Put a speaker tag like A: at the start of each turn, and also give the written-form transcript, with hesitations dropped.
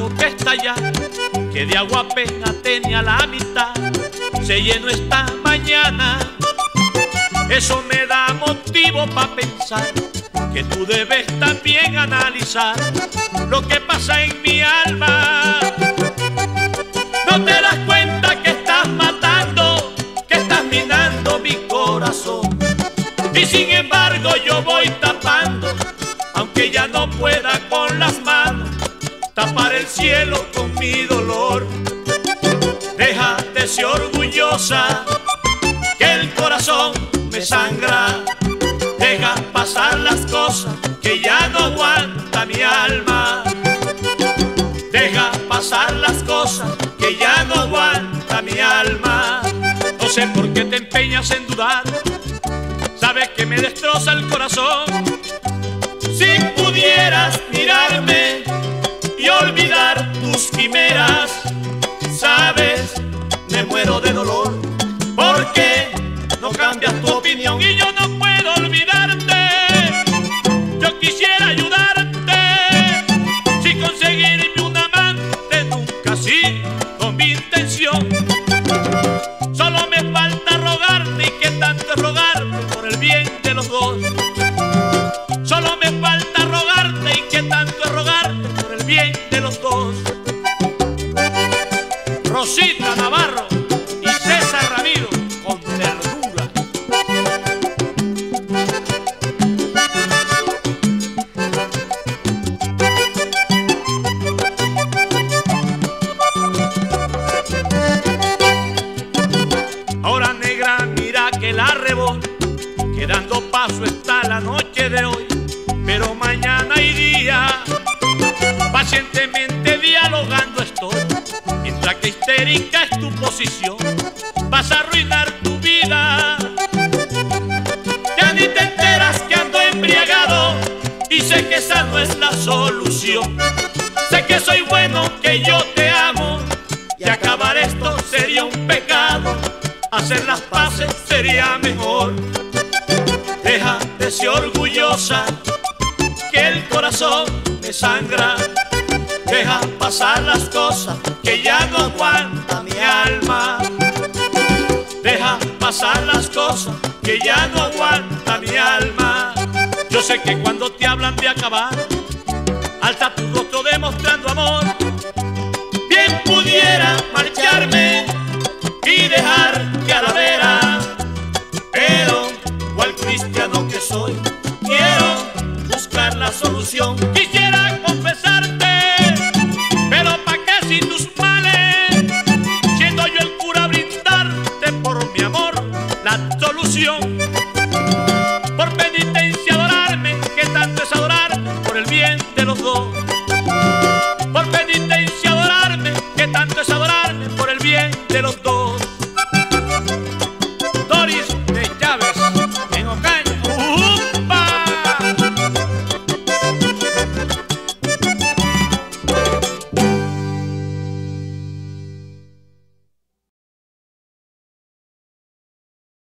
A: lago que está allá, que de agua apenas tenía la mitad, se llenó esta mañana. Eso me da motivo para pensar que tú debes también analizar lo que pasa en mi alma. No te das cuenta que estás matando, que estás minando mi corazón, y sin embargo yo voy tapando, aunque ya no pueda con las manos tapar el cielo con mi dolor. Déjate ser orgullosa, que el corazón me sangra. Deja pasar las cosas que ya no aguanta mi alma. Deja pasar las cosas que ya no aguanta mi alma. No sé por qué te empeñas en dudar, sabes que me destroza el corazón. Si pudieras mirarme y olvidar tus quimeras, sabes, me muero de dolor, porque no cambias tu opinión y yo no puedo olvidarte. Yo quisiera ayudarte, si conseguirme un amante nunca así con mi intención. Solo me falta rogarte, y que tanto es rogarte por el bien de los dos. Solo me falta rogarte, y que tanto es rogarte por el bien de los dos. Rosita Navarro y César Ramiro con ternura. Ahora negra, mira que la arrebol, que dando paso está la noche de hoy, pero mañana y día pacientemente dialogando estoy. Mientras que histérica es tu posición, vas a arruinar tu vida. Ya ni te enteras que ando embriagado, y sé que esa no es la solución. Sé que soy bueno, que yo te amo, y acabar esto sería un pecado. Hacer las paces sería mejor. Deja de ser orgullosa, que el corazón me sangra. Deja pasar las cosas que ya no aguanta mi alma. Deja pasar las cosas que ya no aguanta mi alma. Yo sé que cuando te hablan de acabar, alza tu rostro demostrando amor. Bien pudiera marcharme y dejarte a la vera, pero cual cristiano que soy, quiero buscar la solución. Quisiera confesarte, pero pa' qué si tus males, siendo yo el cura brindarte por mi amor la solución. Por penitencia adorarme, que tanto es adorarte por el bien de los dos. Por penitencia adorarme, que tanto es adorarme por el bien de los dos.